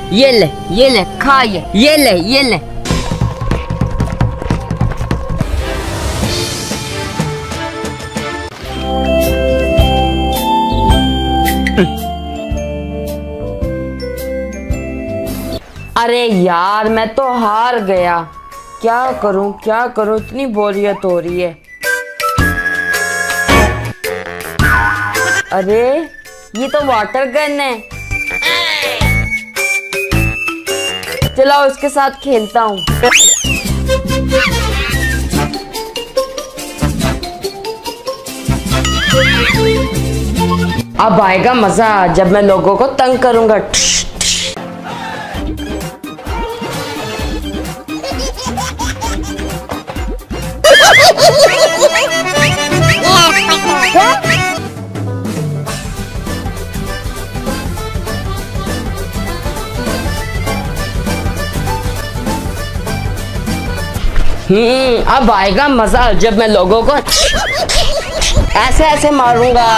ये ले खा ये ले। अरे यार मैं तो हार गया। क्या करूं इतनी बोरियत हो रही है। अरे ये तो वाटर गन है। चलो उसके साथ खेलता हूँ। अब आएगा मजा जब मैं लोगों को तंग करूंगा। अब आएगा मजा जब मैं लोगों को ऐसे ऐसे मारूंगा।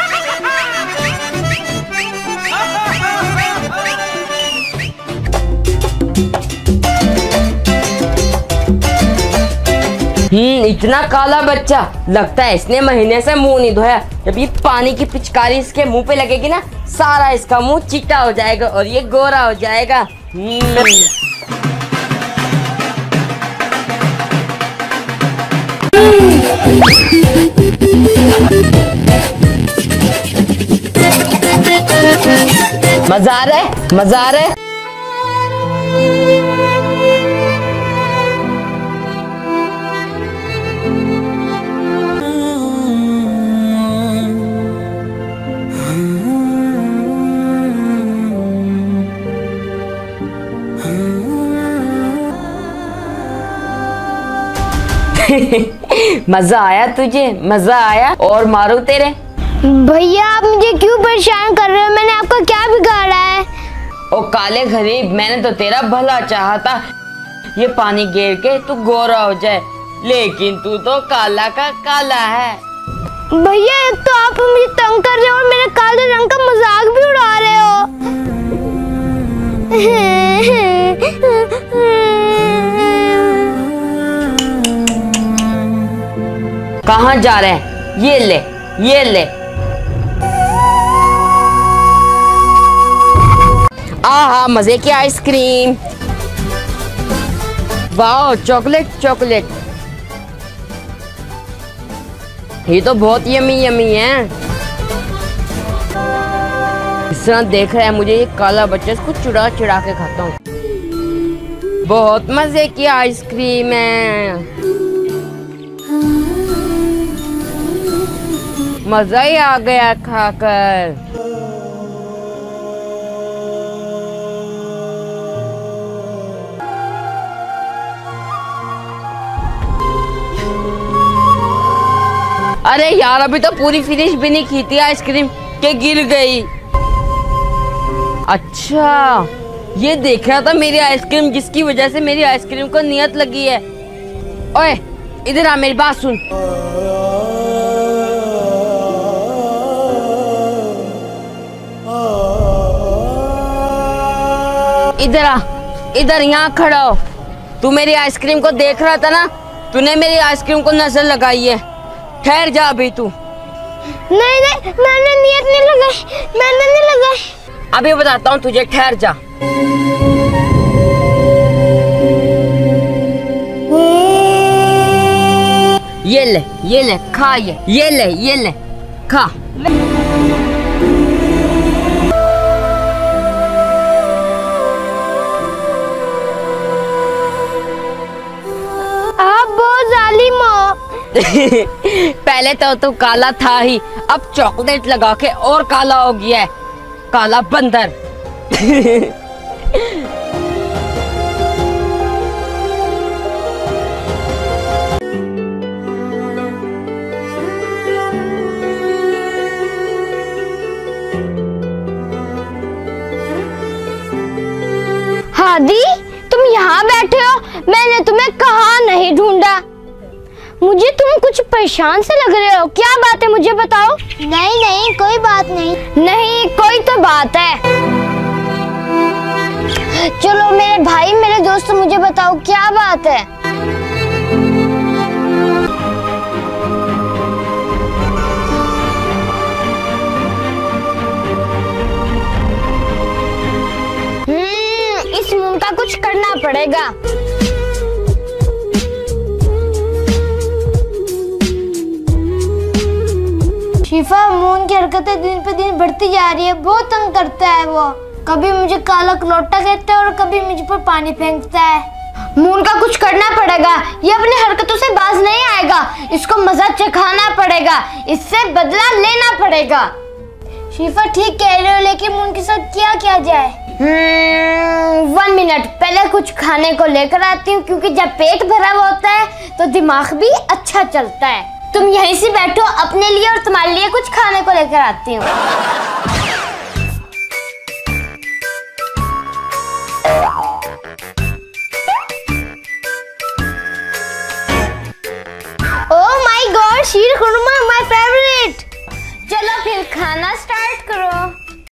इतना काला बच्चा, लगता है इसने महीने से मुंह नहीं धोया। जब ये पानी की पिचकारी इसके मुंह पे लगेगी ना, सारा इसका मुंह चिट्टा हो जाएगा और ये गोरा हो जाएगा। मजा आ रहा है। मजा आया तुझे? मजा आया? और मारू तेरे? भैया आप मुझे क्यों परेशान कर रहे हो? मैंने आपका क्या बिगाड़ा है? ओ काले गरीब, मैंने तो तेरा भला चाहा था, ये पानी गिर के तू गोरा हो जाए, लेकिन तू तो काला का काला है। भैया एक तो आप मुझे तंग कर रहे हो और मेरे काले रंग का मजाक भी उड़ा रहे हो। कहाँ जा रहे हैं? ये ले। आहा मजे की आइसक्रीम। वाह चॉकलेट। ये तो बहुत यमी है। इस तरह देख रहा है मुझे ये काला बच्चा, इसको चुरा के खाता हूँ। बहुत मजे की आइसक्रीम है। मजा ही आ गया खाकर। अरे यार अभी तो पूरी फिनिश भी नहीं की थी आइसक्रीम के गिर गई। अच्छा ये देख रहा था मेरी आइसक्रीम, जिसकी वजह से मेरी आइसक्रीम को नियत लगी है। ओए इधर आ, मेरी बात सुन। इधर यहाँ खड़ा हो। तू मेरी आइसक्रीम को देख रहा था ना, तूने मेरी आइसक्रीम को नजर लगाई है। ठहर जा अभी तू। नहीं मैंने नियत नहीं लगाई। अभी बताता हूँ तुझे, ठहर जा। ये ले खा ये ले खा। आप बहुत जालिम हो। पहले तो तू काला था ही, अब चॉकलेट लगा के और काला हो गया है। काला बंदर। हादी तुम यहाँ बैठे हो, मैंने तुम्हें कहाँ नहीं ढूंढा। मुझे तुम कुछ परेशान से लग रहे हो, क्या बात है मुझे बताओ। नहीं कोई बात नहीं। नहीं कोई तो बात है। चलो मेरे भाई, मेरे दोस्त, मुझे बताओ क्या बात है। इस मून का कुछ करना पड़ेगा। शिफा, मून की हरकतें दिन पे दिन बढ़ती जा रही है, बहुत तंग करता है वो। कभी मुझे काला कलौटा कहता है और कभी मुझ पर पानी फेंकता है। मून का कुछ करना पड़ेगा, ये अपनी हरकतों से बाज नहीं आएगा, इसको मजा चखाना पड़ेगा, इससे बदला लेना पड़ेगा। शिफा ठीक कह रहे हो, लेकिन मून के साथ क्या किया जाए? 1 मिनट, पहले कुछ खाने को लेकर आती हूँ, क्योंकि जब पेट भरा हुआ होता है तो दिमाग भी अच्छा चलता है। तुम यहीं से बैठो, अपने लिए और तुम्हारे लिए कुछ खाने को लेकर आती हूँ। Oh my god, sheer khurma my favourite. चलो फिर खाना स्टार्ट करो।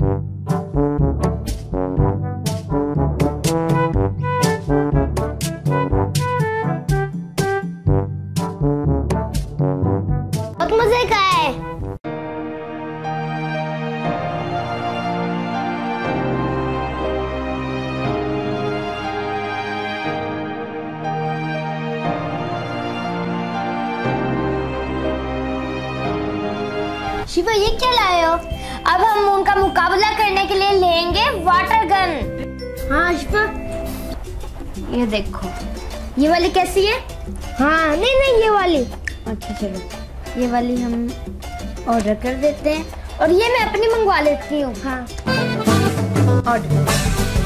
बहुत मजे का है। शिवा, ये क्या लाए हो? अब हम उनका मुकाबला करने के लिए लेंगे वाटर गन। हाँ शिवा, ये देखो, ये वाली कैसी है? हाँ नहीं नहीं, ये वाली। अच्छा चलो, ये वाली हम ऑर्डर कर देते हैं, और ये मैं अपनी मंगवा लेती हूँ। हाँ ऑर्डर।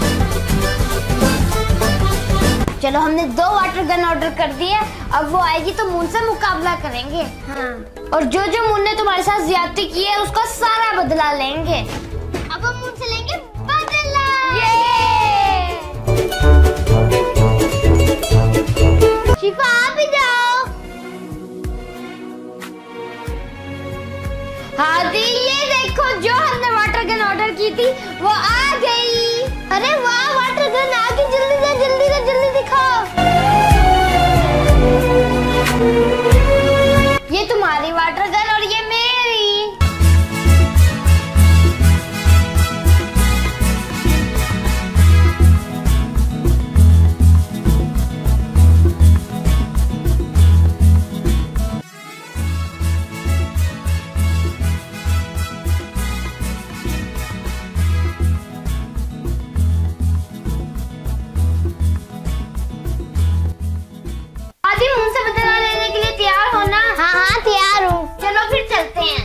चलो, हमने 2 वाटर गन ऑर्डर कर दिए, अब वो आएगी तो मून से मुकाबला करेंगे। हाँ, और जो जो मून ने तुम्हारे साथ ज्यादती की है उसका सारा बदला लेंगे। अब हम मून से लेंगे बदला। शिफा, आप ही जाओ। हादी, ये देखो, जो हमने वाटर गन ऑर्डर की थी वो आ गई। अरे वाह, वाटर गन आ गई, जल्दी से जल्दी से जल्दी दिखाओ। ये तुम्हारी वाटर गन और ये मेरी। आदि, मुझ से बदला लेने के लिए तैयार हो ना? हाँ हाँ तैयार हूँ। चलो फिर चलते हैं।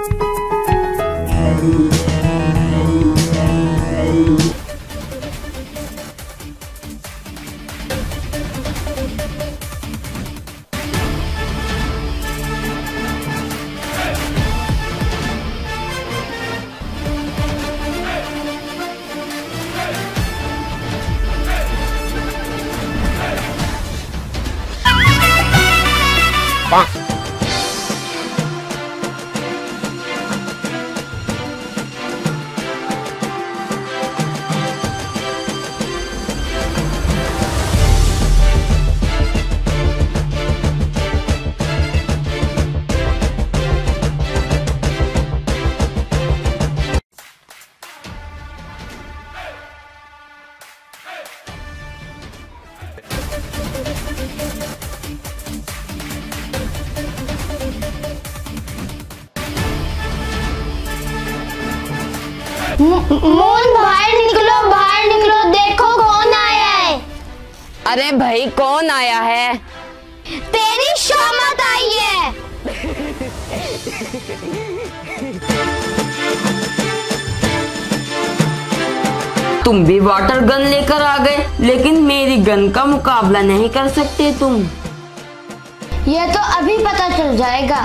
मून, बाहर निकलो, देखो कौन आया है। अरे भाई, कौन आया है? तेरी शामत आई है। तुम भी वाटर गन लेकर आ गए, लेकिन मेरी गन का मुकाबला नहीं कर सकते तुम। ये तो अभी पता चल जाएगा।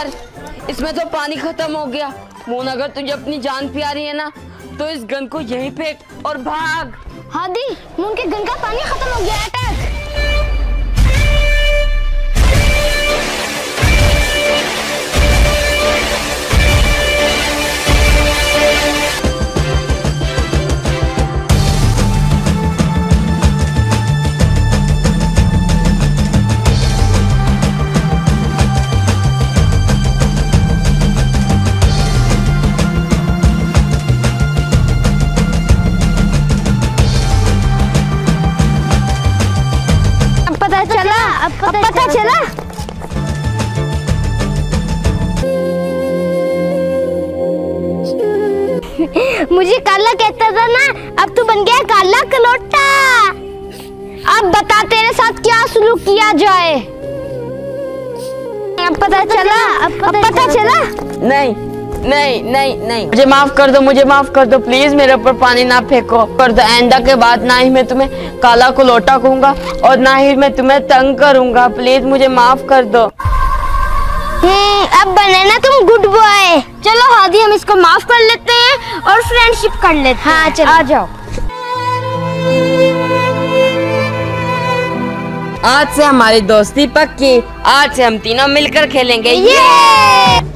यार, इसमें तो पानी खत्म हो गया। मून, अगर तुझे अपनी जान प्यारी है ना तो इस गन को यहीं फेंक और भाग। हादी, मून के गन का पानी खत्म हो गया। अटैक! अब पता चला। मुझे काला कहता था ना, अब तू बन गया काला कलोटा। अब बता तेरे साथ क्या सुलूक किया जाए। अब पता चला। नहीं नहीं नहीं नहीं, मुझे माफ कर दो, मुझे माफ कर दो प्लीज। मेरे ऊपर पानी ना फेंको कर दो। आइंदा के बाद ना ही मैं तुम्हें काला कलोटा कहूंगा और ना ही मैं तुम्हें तंग करूंगा। प्लीज मुझे माफ कर दो। अब बने ना तुम गुड बॉय। चलो हादी, हम इसको माफ कर लेते हैं और फ्रेंडशिप कर लेते हैं। हाँ चलो, आ जाओ। आज से हमारी दोस्ती पक्की। आज से हम तीनों मिलकर खेलेंगे। ये